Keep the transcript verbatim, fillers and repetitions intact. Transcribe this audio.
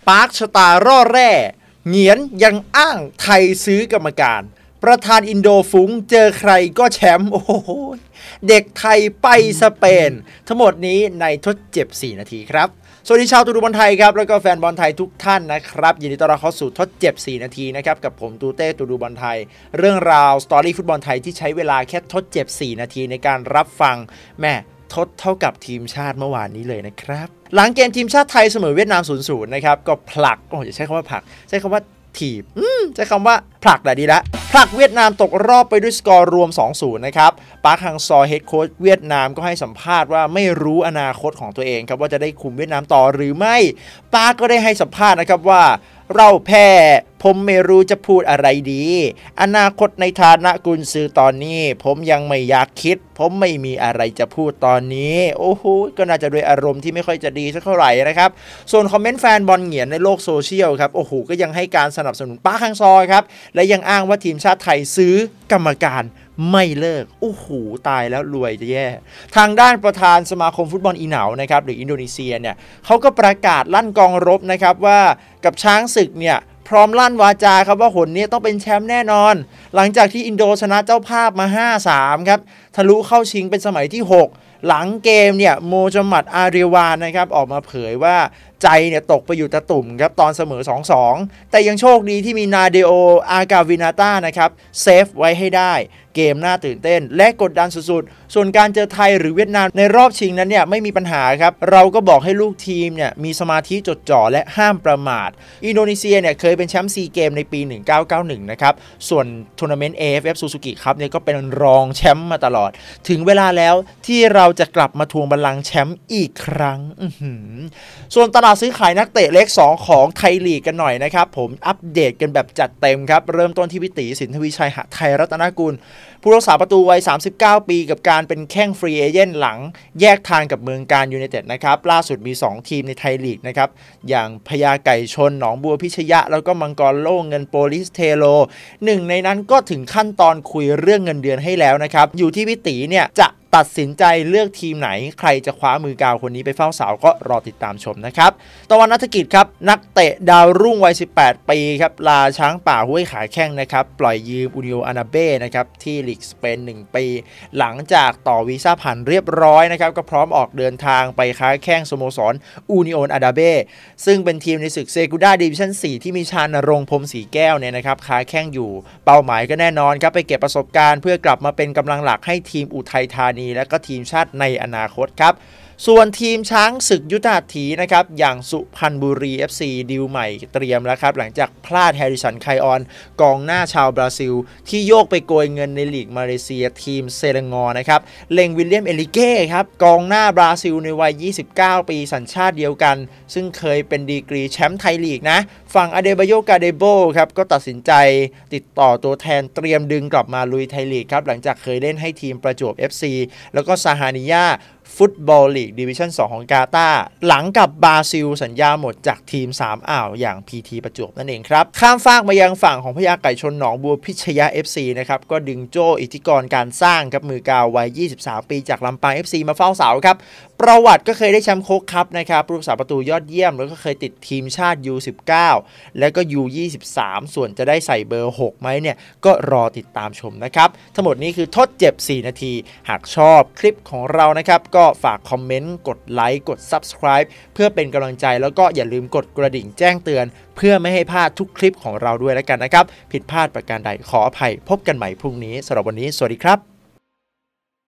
ปาร์คชตาร่อแร่เหงียนยังอ้างไทยซื้อกรรมการประธานอินโดฟุ้งเจอใครก็แชมป์โอ้โหเด็กไทยไปสเปนทั้งหมดนี้ในทดเจ็บสี่นาทีครับสวัสดีชาวตูดูบอลไทยครับแล้วก็แฟนบอลไทยทุกท่านนะครับยินดีต้อนรับเข้าสู่ทดเจ็บสี่นาทีนะครับกับผมตูเต้ตูดูบอลไทยเรื่องราวสตอรี่ฟุตบอลไทยที่ใช้เวลาแค่ทดเจ็บสี่นาทีในการรับฟังแม่ทดเท่ากับทีมชาติเมื่อวานนี้เลยนะครับหลังเกมทีมชาติไทยเสมอเวียดนาม ศูนย์ ศูนย์ นะครับก็ผลักโอ้จะใช้คำว่าผลักใช้คำว่าถีบใช้คำว่าผลักแหละดีละผลักเวียดนามตกรอบไปด้วยสกอร์รวม สองศูนย์ นะครับปาร์คฮังซอเฮดโค้ชเวียดนามก็ให้สัมภาษณ์ว่าไม่รู้อนาคตของตัวเองครับว่าจะได้คุมเวียดนามต่อหรือไม่ปาร์คก็ได้ให้สัมภาษณ์นะครับว่าเราแพ้ผมไม่รู้จะพูดอะไรดีอนาคตในฐานะกุนซือตอนนี้ผมยังไม่อยากคิดผมไม่มีอะไรจะพูดตอนนี้โอ้โหก็น่าจะด้วยอารมณ์ที่ไม่ค่อยจะดีสักเท่าไหร่นะครับส่วนคอมเมนต์แฟนบอลเหงียนในโลกโซเชียลครับโอ้โหก็ยังให้การสนับสนุนปาร์คฮังซอครับและยังอ้างว่าทีมชาติไทยซื้อกรรมการไม่เลิกโอ้โหตายแล้วรวยจะแย่ทางด้านประธานสมาคมฟุตบอลอีเหนานะครับหรืออินโดนีเซียเนี่ยเขาก็ประกาศลั่นกองรบนะครับว่ากับช้างศึกเนี่ยพร้อมลั่นวาจาครับว่าหนนี้ต้องเป็นแชมป์แน่นอนหลังจากที่อินโดชนะเจ้าภาพมา ห้าสาม ครับทะลุเข้าชิงเป็นสมัยที่หกหลังเกมเนี่ยโมจมัดอาเรียวานนะครับออกมาเผยว่าใจเนี่ยตกไปอยู่ตะตุ่มครับตอนเสมอ สองสอง แต่ยังโชคดีที่มีนาเดโออากาวินาต้านะครับเซฟไว้ให้ได้เกมน่าตื่นเต้นและกดดันสุดๆส่วนการเจอไทยหรือเวียดนามในรอบชิงนั้นเนี่ยไม่มีปัญหาครับเราก็บอกให้ลูกทีมเนี่ยมีสมาธิจดจ่อและห้ามประมาทอินโดนีเซียเนี่ยเคยเป็นแชมป์ซีเกมในปีหนึ่งพันเก้าร้อยเก้าสิบเอ็ดนะครับส่วนทัวร์นาเมนต์ เอ เอฟ เอฟ Suzuki ครับเนี่ยก็เป็นรองแชมป์มาตลอดถึงเวลาแล้วที่เราจะกลับมาทวงบัลลังก์แชมป์อีกครั้งส่วนตลาดซื้อขายนักเตะเล็กสองของไทยลีกกันหน่อยนะครับผมอัปเดตกันแบบจัดเต็มครับเริ่มต้นที่พิติสินทวีชัยหไทยรัตนกุลผู้รักษาประตูวัยสามสิบเก้าปีกับการเป็นแข้งฟรีเอเจนต์หลังแยกทางกับเมืองการยูไนเต็ดนะครับล่าสุดมีสองทีมในไทยลีกนะครับอย่างพญาไก่ชนหนองบัวพิชยะแล้วก็มังกรโล่เงินโปลิสเทโลหนึ่งในนั้นก็ถึงขั้นตอนคุยเรื่องเงินเดือนให้แล้วนะครับอยู่ที่พิติเนี่ยจะตัดสินใจเลือกทีมไหนใครจะคว้ามือกาวคนนี้ไปเฝ้าเสาก็รอติดตามชมนะครับตะวันนัฐกิจครับนักเตะดาวรุ่งวัยสิบแปดปีครับลาช้างป่าห้วยขาแข้งนะครับปล่อยยืมอูนิโออานาเบ้นะครับที่ลีกสเปนหนึ่งปีหลังจากต่อวีซ่าผ่านเรียบร้อยนะครับก็พร้อมออกเดินทางไปค้าแข้งสโมสรอูนิโออานาเบ้ซึ่งเป็นทีมในศึกเซกูด้าดิวิชั่นสี่ที่มีชาญณรงค์พรหมศรีแก้วเนี่ยนะครับค้าแข้งอยู่เป้าหมายก็แน่นอนครับไปเก็บประสบการณ์เพื่อกลับมาเป็นกำลังหลักให้ทีมอุทัยธานีและก็ทีมชาติในอนาคตครับส่วนทีมช้างศึกยุทธหัตถีนะครับอย่างสุพรรณบุรี เอฟ ซี ดีลใหม่เตรียมแล้วครับหลังจากพลาดแฮริสันไคออนกองหน้าชาวบราซิลที่โยกไปโกยเงินในลีกมาเลเซียทีมเซเลงอนะครับเล็งวิลเลียมเอลิเก้ครับกองหน้าบราซิลในวัยยี่สิบเก้าปีสัญชาติเดียวกันซึ่งเคยเป็นดีกรีแชมป์ไทยลีกนะฝั่งอเดบาโยกาเดโบครับก็ตัดสินใจติดต่อตัวแทนเตรียมดึงกลับมาลุยไทยลีกครับหลังจากเคยเล่นให้ทีมประจวบ เอฟ ซี แล้วก็ซาฮานิยาฟุตบอลลีกดิวิชั่นสองของกาตาร์หลังกับบราซิลสัญญาหมดจากทีมสามอ่าวอย่าง พี ที ประจวบนั่นเองครับข้ามฟากมายังฝั่งของพญาไก่ชนหนองบัวพิชยะ เอฟ ซี นะครับก็ดึงโจอิทธิกรการสร้างครับมือกาววัยยี่สิบสามปีจากลำปาง เอฟ ซี มาเฝ้าเสาครับประวัติก็เคยได้แชมป์โค้กคัพนะครับผู้รักษาประตูยอดเยี่ยมแล้วก็เคยติดทีมชาติ ยู สิบเก้า แล้วก็ ยู ยี่สิบสาม ส่วนจะได้ใส่เบอร์หกไหมเนี่ยก็รอติดตามชมนะครับทั้งหมดนี้คือทดเจ็บสี่นาทีหากชอบคลิปของเรานะครับก็ฝากคอมเมนต์กดไลค์กด Subscribe เพื่อเป็นกำลังใจแล้วก็อย่าลืมกดกระดิ่งแจ้งเตือนเพื่อไม่ให้พลาดทุกคลิปของเราด้วยแล้วกันนะครับผิดพลาดประการใดขออภัยพบกันใหม่พรุ่งนี้สำหรับวันนี้สวัสดีครับ